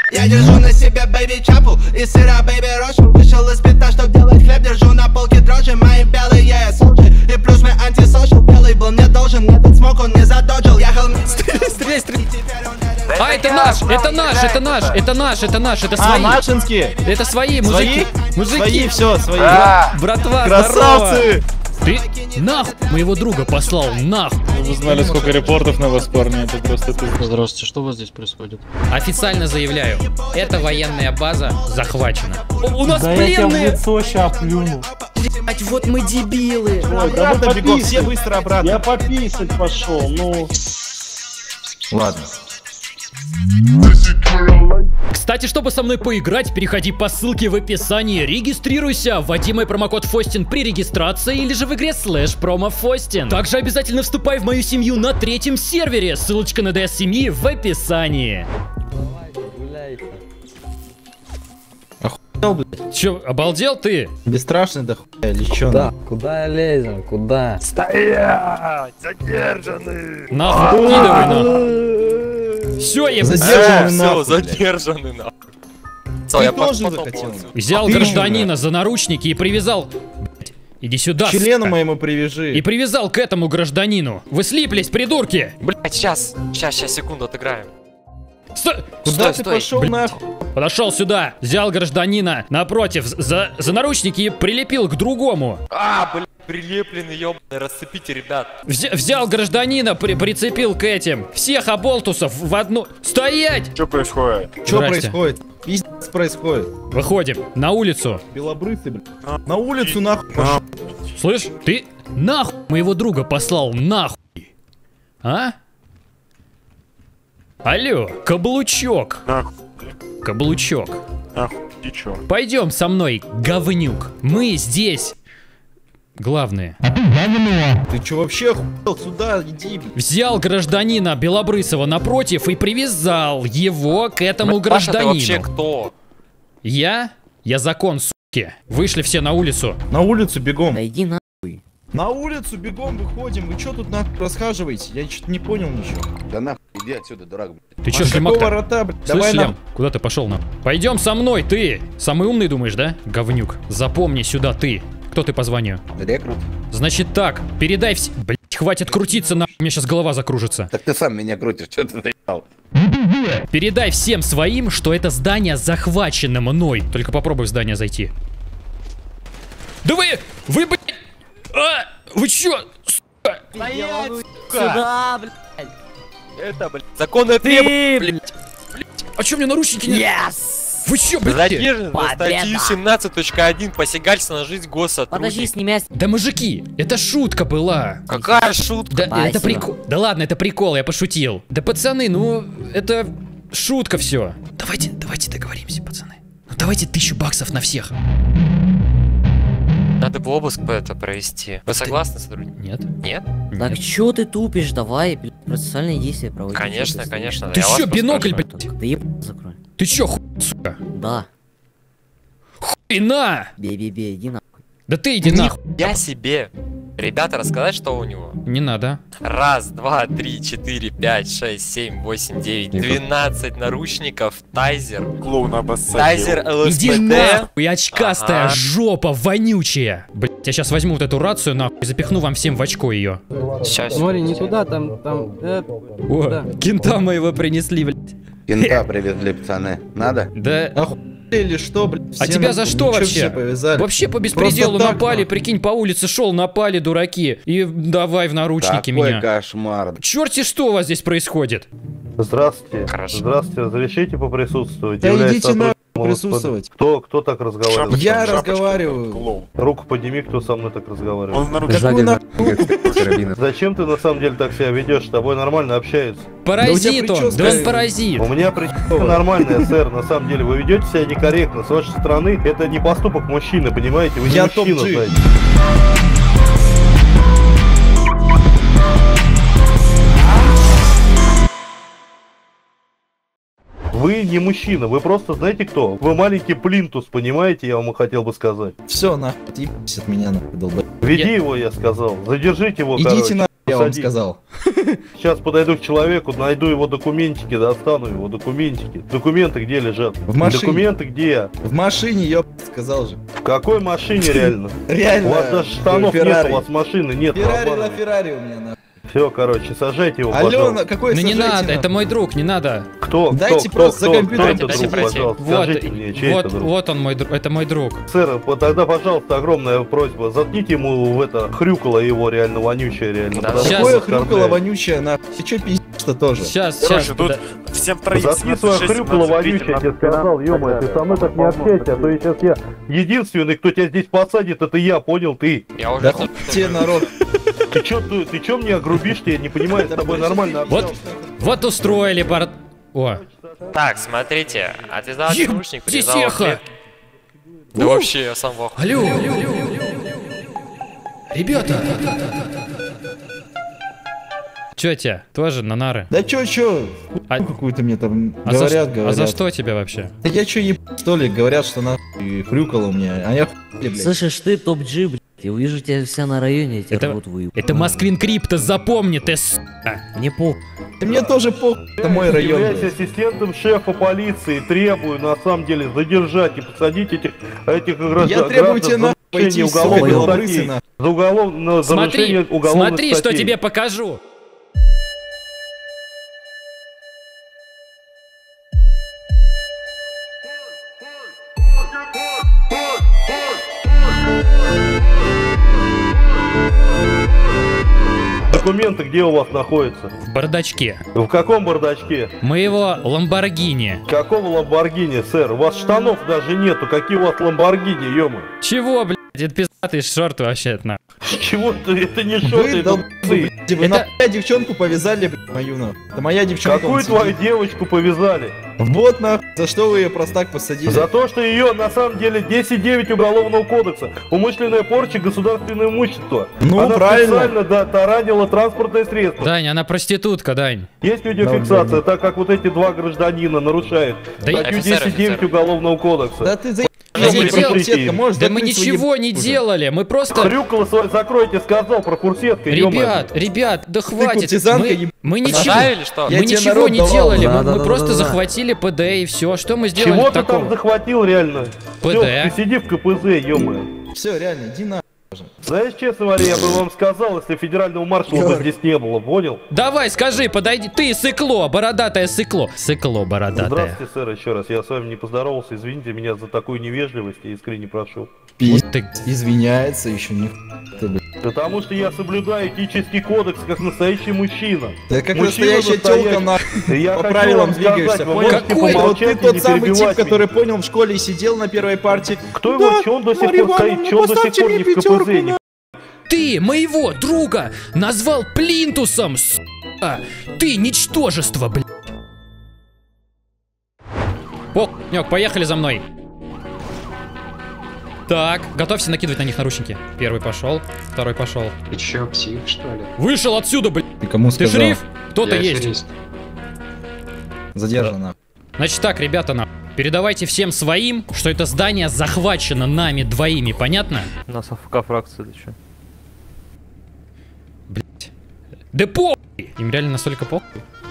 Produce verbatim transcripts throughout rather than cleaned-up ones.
Я держу на себе бэйби чапу и сыра бэйби рошу. Вышел из пита, чтоб делать хлеб, держу на полке дрожжи. Мои белые солджи и плюс мой антисошал. Белый был мне должен, этот смог он не задоджил. Ехал мимо. Стреляй, стреляй. А, это наш, это наш, это наш, это наш, это наш, это свои. А, нашинские. Это свои, мужики. Свои? Мужики. Свои, все, свои. Братва, красавцы. Ты нахуй моего друга послал, нахуй. Вы знали, сколько репортов на вас, парни, это просто ты. Здравствуйте, что у вас здесь происходит? Официально заявляю, эта военная база захвачена. У, у нас да пленные. Я тебя в лицо ща плюну. Блять, вот мы дебилы. Ой, да мы бегом, все быстро обратно. Я пописать пошел, ну. Ладно. Кстати, чтобы со мной поиграть, переходи по ссылке в описании, регистрируйся, вводи мой промокод Фостин при регистрации или же в игре слэш промо Фостин. Также обязательно вступай в мою семью на третьем сервере, ссылочка на ДС семьи в описании. Охуел, блядь. Чё, обалдел ты? Бесстрашный да хуя, лечёный. Куда? Куда лезем? Куда? Стоять! Задержаны! Нахуй, кидывай нахуй. Все, я задержанный, все, задержаны нахуй. Ты я тоже захотел. Взял Ты гражданина же, за наручники и привязал. Блять, иди сюда. Члену сука. моему привяжи. И привязал к этому гражданину. Вы слиплись, придурки! Блять, сейчас, сейчас, сейчас, секунду, отыграем. Стой! Куда стой, ты стой. пошел Блядь. нахуй? Подошел сюда, взял гражданина напротив за, за наручники и прилепил к другому. А, блять, прилепленный, ёбаный, расцепите, ребят. Взя, взял гражданина, при, прицепил к этим. Всех оболтусов в одну... Стоять! Что происходит? Что Здрасте. происходит? Пиздец происходит. Выходим на улицу. Белобрысый, блядь. На улицу нахуй. пошёл. Слышь, ты нахуй моего друга послал, нахуй. А? Алло, каблучок. Нахуй, Каблучок. нахуй, ты чё? Пойдем со мной, говнюк. Мы здесь. Главное. Ты чё вообще охуел? Сюда иди, блядь. Взял гражданина Белобрысова напротив и привязал его к этому Паша, ты гражданину. вообще кто? Я? Я закон, суки. Вышли все на улицу. На улицу бегом. Да иди на. На улицу бегом выходим. Вы чё тут нахуй расхаживаете? Я что-то не понял ничего. Да нахуй, иди отсюда, дурак, блядь. Ты чё, А какого шлемак-то? рота, блядь? Слышь, Давай Шлем, нам. куда ты пошел нам? Пойдем со мной, ты. Самый умный, думаешь, да? Говнюк. Запомни сюда, ты. Кто ты по званию? Рекрут. Значит так, передай все... Блять, хватит крутиться, на... У меня сейчас голова закружится. Так ты сам меня крутишь, что ты наебал? Передай всем своим, что это здание захвачено мной. Только попробуй в здание зайти. Да вы... Вы, блядь... А, вы чё? Сука? Сюда, блядь. Это, блядь, законное требование, блядь. А чё мне наручники не... Yes! Вы чё, блядь? Задержан за Победа. статью семнадцать точка один посягательство на жизнь госсотрудника. Подожди, сними. Да, мужики, это шутка была. Какая шутка? Да, Спасибо. это прикол. Да ладно, это прикол, я пошутил. Да, пацаны, ну, это шутка все. Давайте, давайте договоримся, пацаны. Ну, давайте тысячу баксов на всех. Надо бы обыск по это провести. Вы согласны, сотрудник? Нет? Нет? Так Нет. чё ты тупишь? Давай, блядь, процессуальные действия проводить. Конечно, Чё конечно. Ты я вас чё, бинокль, поспрашиваю. блядь? Да еб... закрой. Ты чё, хуй, сука? Да. Хуйна! Бей-бей-бей, иди нахуй. Да ты иди нахуй. Я себе. Ребята, рассказать, что у него? Не надо. Раз, два, три, четыре, пять, шесть, семь, восемь, девять, двенадцать наручников, тайзер. Клоун обоссать. Тайзер Иди ЛСПД. нахуй, очкастая Ага. жопа вонючая. Блять, я сейчас возьму вот эту рацию нахуй и запихну вам всем в очко ее. Сейчас. Смотри, не туда, там, там, э, О, да. кента моего принесли, блять. Кента привезли, пацаны. Надо? Да. Охуели или что, блядь? А Все тебя на- за ну что чё вообще? все повязали? Вообще по беспределу Просто так, напали, нахуй. прикинь, по улице шел, напали, дураки. И давай в наручники Какой меня. кошмар. Черти, что у вас здесь происходит? Здравствуйте. Хорошо. Здравствуйте, разрешите поприсутствовать? Да Являюсь идите на сотрудником присутствовать. Кто, кто так разговаривает? Я Шапочка, разговариваю. клоун. Руку подними, кто со мной так разговаривает. Он на руке. Какую нахуй? Зачем ты на самом деле так себя ведешь? С тобой нормально общаются. Паразит он, прическа- да он паразит. У меня прическа нормальная, сэр, на самом деле. Вы ведете себя некорректно. С вашей стороны это не поступок мужчины, понимаете? Вы не Я мужчина, топ-джи. знаете. Вы не мужчина, вы просто знаете кто? Вы маленький плинтус, понимаете, я вам хотел бы сказать. Все, нахуй, отъебись от меня, нахуй, долбоёб. Веди Я- его, я сказал. Задержите его, Идите короче. на Я вам Посади. сказал. Сейчас подойду к человеку, найду его документики, достану его документики. Документы где лежат? В машине. Документы где? В машине, ёп, сказал же. В какой машине реально? Реально. У вас даже штанов нет, Феррари. у вас машины нет. Феррари на Феррари у меня, нахуй. Все, короче, сажайте его, Алена, пожалуйста. какой Ну не сажайте, надо, нахуй? это мой друг, не надо. Кто? Дайте кто, просто кто, за компьютер. кто, кто Дайте это друг, пройти. пожалуйста? Вот, Скажите мне, чей вот, это друг? вот он мой друг, это мой друг. Сэр, вот тогда, пожалуйста, огромная просьба. Заткните ему в это хрюкало его реально вонючее, реально. Да, потому что сейчас. Какое оскорбляет. хрюкало вонючее, нахуй? Ты чё пиздишь-то тоже? Сейчас, сейчас. Короче, тут всем троим Заткни свое хрюкало вонючее, я тебе сказал, ё-моё, ты со мной так не общайся, а то я сейчас я единственный, кто тебя здесь посадит, это я, понял ты? Я уже Да тут- хуй тебе, народ. Ты чё, ты, ты чё мне грубишь-то, я не понимаю, с тобой нормально Вот, общался. вот устроили бар... О, Так, смотрите, отвязал Еб- наручник, привязал тихо. клетку. Да вообще, я сам в ахуе. алло. Ребята. Чё тебе? Тоже на нары? Да чё, чё? А- Хуйню какую-то мне там А за, говорят, ш- говорят. а за что тебе вообще? Да я чё, еб... что ли? Говорят, что нахуй хрюкало у меня. А я хуй, блядь. Слышишь, ты топ-джи, блядь. Я увижу тебя вся на районе, я тебя Это- рвут выеб. Это Москвин Крипто, запомни ты, с***а. Мне похуй. Да мне тоже похуй, это мой район, Являюсь блядь. ассистентом шефа полиции, требую на самом деле задержать и посадить этих, этих граждан. Я требую тебе граждан нахуй за пойти, нарушение сука, уголовной белобрысый, статьи. нахуй. За уголовное за Смотри, нарушение уголовной смотри, что статьи. тебе покажу. Документы где у вас находятся? В бардачке. В каком бардачке? Моего Ламборгини. Какого ламборгини, сэр? У вас штанов даже нету. Какие у вас ламборгини, ё-моё? Чего, блядь? Это пиздатый шорт вообще, это на. С чего ты? Это не Вы, шорты, это долб***ы, псы. блядь, вы Это- нахуй девчонку повязали, блядь, мою, нахуй. Это моя девчонка. Какую вон твою сидит. девочку повязали? Вот нахуй, за что вы ее просто так посадили? За то, что ее на самом деле десять девять Уголовного кодекса. Умышленная порча государственного имущества. Ну, Она правильно. специально, да, таранила транспортное средство. Дань, она проститутка, Дань. Есть видеофиксация, так как вот эти два гражданина нарушают Да я- статью Офицер, десять девять офицер. Уголовного кодекса. Да ты за... Я не делал. Фурсетка, можешь Да мы закрыть свои ничего еб- не уже. делали, мы просто... Хрюкало свое закройте, сказал про фурсетку, ё-моё. Ребят, ребят, да хватит. куртизанка, Мы, еб- мы ничего, Оставили, что? Я мы тебе ничего народ не давал. делали, мы, Да, мы да, да, просто да, да. захватили ПД и все. Что мы сделали Чего ты там такого? захватил реально? ПД. Всё, ты сиди в ка пэ зэ, ё-моё. Все, реально, иди на... Знаешь, честно говоря, я бы вам сказал, если федерального маршала бы здесь не было, понял? Давай, скажи, подойди. Ты сыкло, бородатое сыкло. Сыкло бородатое. Здравствуйте, сэр, еще раз. Я с вами не поздоровался. Извините меня за такую невежливость, я искренне прошу. Пи***, Вот ты- извиняется еще не ты, блядь. Потому что я соблюдаю этический кодекс, как настоящий мужчина. Да как Мужчина настоящая настоящий. телка нахуй. И я По хочу правилам вам сказать, двигаешься, вы понял? можете Какой? Вот помолчать ты и тот не самый тип, перебивать который меня. понял в школе и сидел на первой партии. Кто его, че он до сих пор стоит, че он до сих пор не в ка пэ зэ, не Ты моего друга назвал плинтусом, с***а. Ты ничтожество, блядь. Похуйнёк, поехали за мной. Так, готовься накидывать на них наручники. Первый пошел, второй пошел. Ты чё, псих, что ли? Вышел отсюда, блядь. Ты кому Ты сказал? шериф? Кто-то Я есть. аферист. Задержано. Значит так, ребята, на. Передавайте всем своим, что это здание захвачено нами двоими, понятно? У нас а эф ка фракция, ты чё? Блять. Да похуй! Им реально настолько похуй?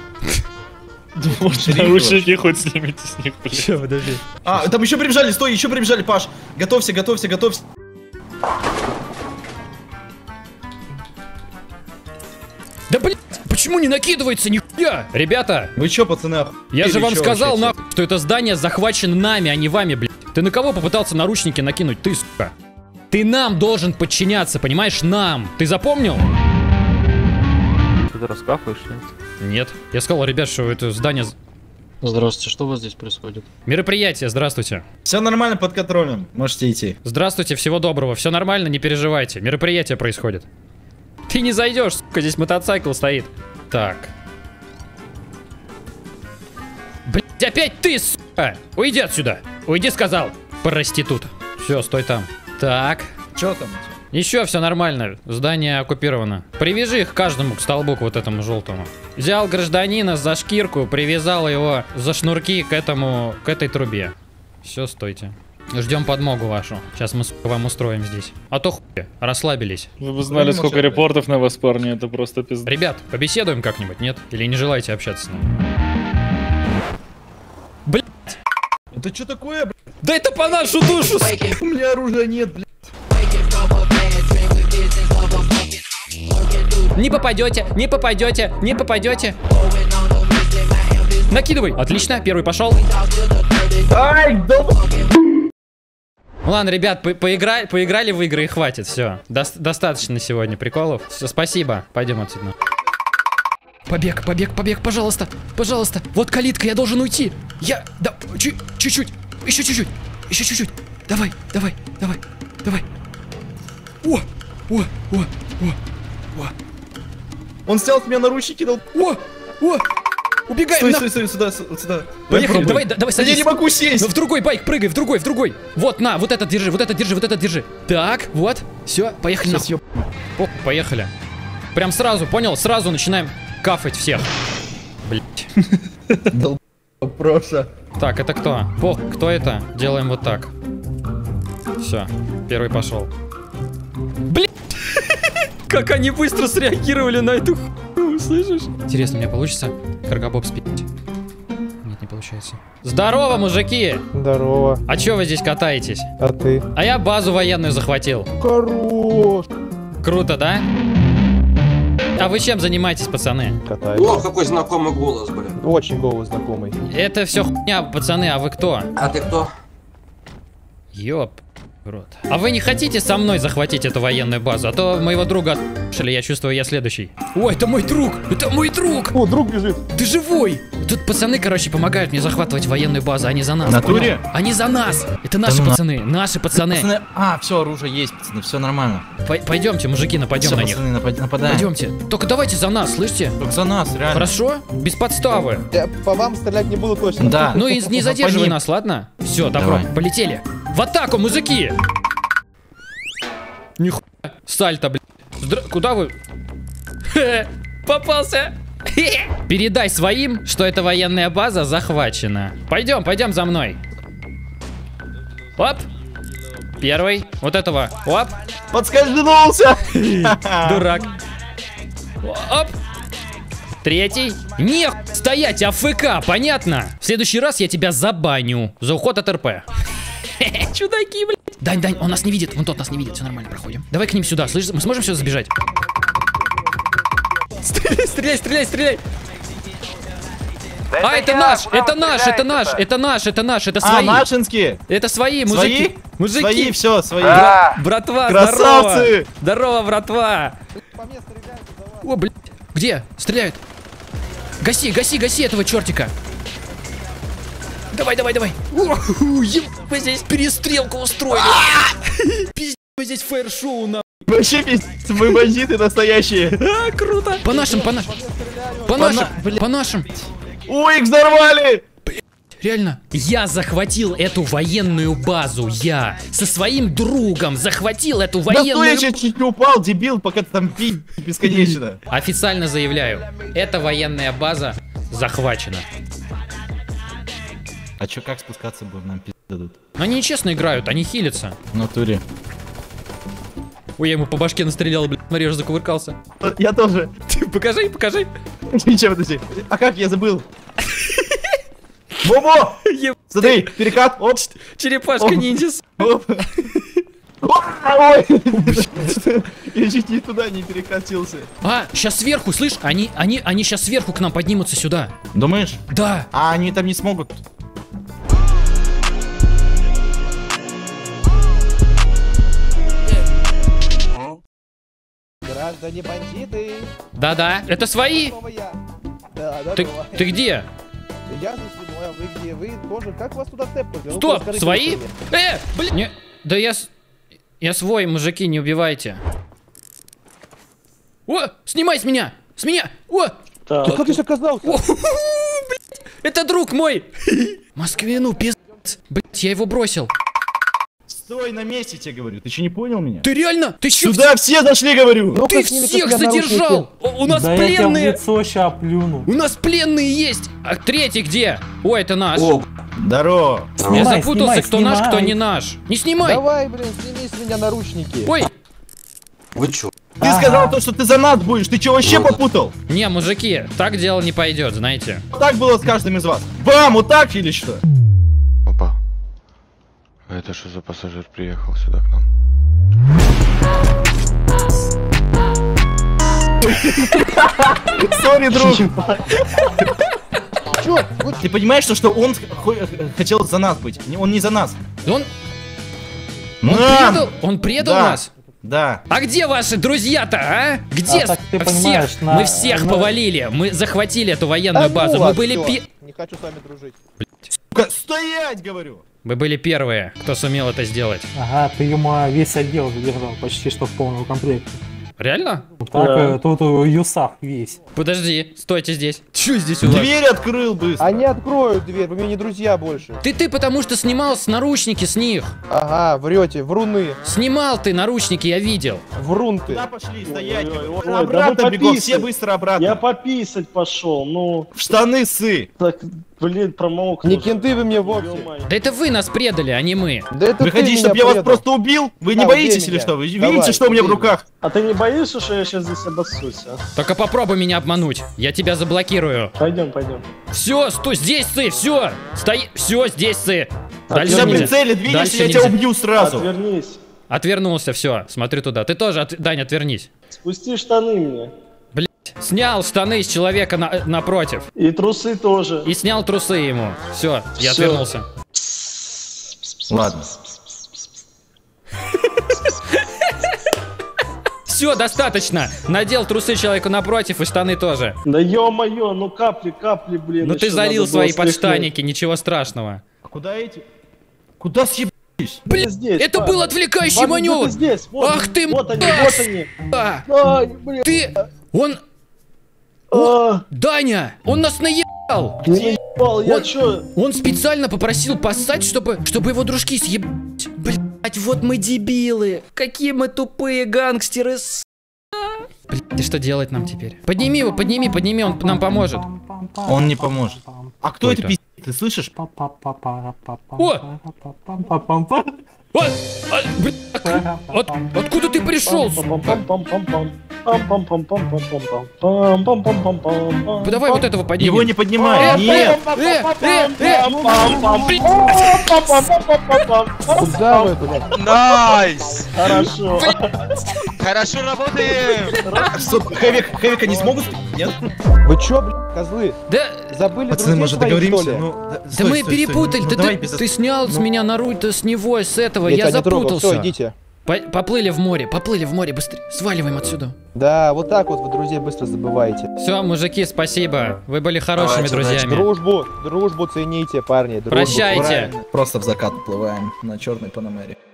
Наручники хоть снимите с них, блядь. Че, подожди. А, там еще прибежали, стой, еще прибежали, Паш. Готовься, готовься, готовься. Да блять, почему не накидывается нихуя? Ребята, Вы че, пацаны, оху- я же или вам чё сказал, вообще? нахуй, что это здание захвачено нами, а не вами, блядь. Ты на кого попытался наручники накинуть? Ты, сука. Ты нам должен подчиняться, понимаешь? Нам. Ты запомнил? Ты раскафаешь, нет? Нет. Я сказал, ребят, что это здание... Здравствуйте, что у вас здесь происходит? Мероприятие, здравствуйте. Все нормально, под контролем. Можете идти. Здравствуйте, всего доброго. Все нормально, не переживайте. Мероприятие происходит. Ты не зайдешь, сука, здесь мотоцикл стоит. Так. Блять, опять ты, сука! Уйди отсюда! Уйди, сказал! Проститут. Все, стой там. Так. Че там? Еще все нормально. Здание оккупировано. Привяжи их каждому к столбу, к вот этому желтому. Взял гражданина за шкирку, привязал его за шнурки к этому, к этой трубе. Все, стойте. Ждем подмогу вашу. Сейчас мы сука, вам устроим здесь. А то хуй, расслабились. Вы бы знали, сколько репортов на вас, парни, это просто пизда. Ребят, побеседуем как-нибудь, нет? Или не желаете общаться с нами? Блять. Это что такое, блядь? Да это по нашу душу! У меня оружия нет, блядь. Не попадете, не попадете, не попадете. Накидывай. Отлично, первый пошел. Ай, да... Ладно, ребят, по поиграли, поиграли в игры и хватит, все. До достаточно на сегодня приколов. Все, спасибо. Пойдем отсюда. Побег, побег, побег, пожалуйста, пожалуйста. Вот калитка, я должен уйти. Я, да, чуть-чуть, еще чуть-чуть, еще чуть-чуть. Давай, давай, давай, давай. О, о, о, о, о. Он снял с меня наручники, дал... О, о. Убегай! Стой, на... стой, стой, сюда, сюда. Поехали, давай, давай, садись. Я не могу сесть. В другой байк, прыгай, в другой, в другой. Вот, на, вот этот держи, вот этот держи, вот этот держи. Так, вот, все, поехали. Сейчас ёб... О, поехали. Прям сразу, понял? Сразу начинаем кафать всех. Блять. Долб... Проша. Так, это кто? Пох, кто это? Делаем вот так. Все, первый пошел. Блять! Как они быстро среагировали на эту хуйню, слышишь? Интересно, у меня получится каргобоб спить? Нет, не получается. Здорово, мужики! Здорово. А чё вы здесь катаетесь? А ты? А я базу военную захватил. Хорош. Круто, да? А вы чем занимаетесь, пацаны? Катаюсь. О, какой знакомый голос, блин. Очень голос знакомый. Это все хуйня, пацаны, а вы кто? А ты кто? Ёп. Рот. А вы не хотите со мной захватить эту военную базу? А то моего друга отшили, я чувствую, я следующий. Ой, это мой друг! Это мой друг! О, друг бежит. Ты живой! Тут пацаны, короче, помогают мне захватывать военную базу, они за нас. В натуре? Понял? Они за нас! Это наши ну пацаны, наши пацаны. Пацаны... А, все, оружие есть, пацаны, все нормально. Пой- Пойдемте, мужики, нападем Все, на них. пацаны, напад- нападаем. Пойдемте. Только давайте за нас, слышите? Только за нас, реально. Хорошо? Без подставы. Я по вам стрелять не буду точно. Да. Ну и не задерживай По ним. нас, ладно? Все, добро, Давай. полетели. В атаку, мужики! Нихуя. Сальто, блядь. Здра... Куда вы? Хе, попался. Хе. Передай своим, что эта военная база захвачена. Пойдем, пойдем за мной. Оп. Первый. Вот этого. Оп. Подскользнулся. Дурак. Оп. Третий. Не стоять, АФК, понятно? В следующий раз я тебя забаню за уход от РП. Чудаки, блядь. Дань, Дань, он нас не видит. Вон тот нас не видит. Все нормально, проходим. Давай к ним сюда. Слышишь, мы сможем сюда забежать? Стреляй, стреляй, стреляй, стреляй. А, это наш, это наш, это наш, это наш, это наш, это А, свои. нашинские. Это свои, Свои? мужики. Мужики. Свои, все, свои. Бра- братва, Красавцы. здорово. Здорово, братва. О, блядь. Где? Стреляют. Гаси, гаси, гаси этого чертика. Давай, давай, давай. Мы здесь перестрелку устроили. Пиздец, мы здесь фаер-шоу на. Вообще пиздец, мы бандиты настоящие. А, круто. По нашим, по нашим. По нашим, по нашим. Ой, их взорвали. Реально. Я захватил эту военную базу. Я со своим другом захватил эту Да стой, военную... я сейчас чуть не упал, дебил, пока ты там пи*** бесконечно. Официально заявляю. Эта военная база захвачена. А чё, как спускаться будем? Нам пи*** дадут. Но они нечестно играют, они хилятся. В натуре. Ой, я ему по башке настрелял, блядь, смотри, уже закувыркался. Я тоже. Ты покажи, покажи. Ничего, подожди. А как я забыл? Бобо! Смотри, перекат, оп. Черепашка Оп. ниндзя. Оп. Ой! Я чуть не туда не перекатился. А, сейчас сверху, слышь, они, они, они сейчас сверху к нам поднимутся сюда. Думаешь? Да. А они там не смогут. Граждане бандиты. Да-да, это свои. Снова я. Да, да, Ты, да. ты где? Я за спиной, а вы где? Вы тоже? Как вас туда тэпнуть? Ну, Стоп, расскажите свои? мне. Э, блин. Не, да я, с- я свой, мужики, не убивайте. О, снимай с меня, с меня. О, Да как ты здесь оказался? о, блядь, это друг мой. Москвину, пиздец. Блять, я его бросил. Стой на месте, тебе говорю. Ты что, не понял меня? Ты реально? Ты чё? Сюда все зашли, говорю. Ты всех задержал! У у нас Да я тебя в пленные! лицо ща плюну. У нас пленные есть! А третий где? Ой, это наш. О, Здорово. Я Снимай, запутался, снимай, кто наш, кто снимай. не наш. Не снимай! Давай, блин, сними с меня наручники. Ой! вы чё? Ты сказал то, что ты за нас будешь. Ты что, вообще попутал? Не, мужики, так дело не пойдет, знаете. Так было с каждым из вас. Бам, вот так или что? Опа. Это что за пассажир приехал сюда к нам? Сори, друг. Чё? Ты понимаешь, что, что он хо- хотел за нас быть? Не- Он не за нас. Он, он На! предал, он предал Да. нас? Да. А где ваши друзья-то, а? Где? А так ты всех? понимаешь, на- Мы всех на- повалили. Мы захватили эту военную Да базу. ну Мы вас, были всё. пи... Не хочу с вами дружить. Сука, стоять, говорю. Мы были первые, кто сумел это сделать. Ага, ты ему весь отдел задержал, почти что в полном комплекте. Реально? Так, э, тут э, Юсах весь. Подожди, стойте здесь. Чё здесь у вас? Дверь открыл быстро. Они откроют дверь, вы мне не друзья больше. Ты ты потому что снимал с наручники с них. Ага, врете, вруны. Снимал ты наручники, я видел. Врун ты. Куда пошли стоять? Ой, ой, ой, Обратно да вы бегом, пописать. все быстро обратно. Я пописать пошел, ну, В штаны сы. так, блин, промок. Не кенты вы мне вовсе. Да это вы нас предали, а не мы. Да это Вы ты хотите, меня чтобы я вас предал. просто убил? Вы не Да, боитесь убей или меня. что? Вы Давай, видите, что у меня в убей. руках? А ты не боишься, что я сейчас здесь обоссусь, а? Только попробуй меня обмануть. Я тебя заблокирую. Пойдем, пойдем. Все, стой, здесь сы, все. Стой, все, здесь сы. Дальше Ты на нельзя. прицеле двинешься, Дальше я нельзя. тебя убью сразу. Отвернись. Отвернулся, все, смотрю туда. Ты тоже, от... Дань, отвернись. Спусти штаны мне. Снял штаны с человека на... напротив. И трусы тоже. И снял трусы ему. Все, я Всё. отвернулся. Ладно. Все, достаточно. Надел трусы человеку напротив и штаны тоже. Да ё-моё, ну капли, капли, блин. Ну ты еще залил надо свои было стряхнуть. подштанники, ничего страшного. А куда эти? Куда съебались? Блин, Здесь, это Павел. был отвлекающий Ладно, маневр. где-то здесь, вот, Ах ты, вот они, мразь! вот они. А, Ай, блин. ты, он, А, Даня, он нас наебал. не наебал, я Он- чё? Он специально попросил поссать, чтобы, чтобы его дружки съебать. Блять, вот мы дебилы. Какие мы тупые гангстеры, с***. Блять, ты что делать нам теперь? Подними его, подними, подними, он нам поможет. Он не поможет. А кто Кто это это? пиздец? Ты слышишь? О! Вот, а, блядь, а, от- откуда ты пришел? Давай вот этого поднимем. Его не поднимай. Нет. Э, э, э, Куда вы, блядь? Найс! Хорошо. Хорошо работаем! Стоп, Хэвик, Хэвика не смогут? Нет? Вы чё, блядь, козлы? Да, Забыли Пацаны, друзей может своих, договоримся? что ли? Ну, да, да стой, мы стой, стой. перепутали. Ну, Ты, давай ты, без- ты снял с меня на руль, с него, с этого. Я Я тебя не трогал, запутался. все, идите. По- Поплыли в море, поплыли в море, быстрее. Сваливаем отсюда. Да, вот так вот вы друзей быстро забываете. Все, мужики, спасибо. Вы были хорошими Давайте, друзьями. Дружбу, дружбу цените, парни. Дружбу. Прощайте. Просто в закат уплываем на черной Панамере.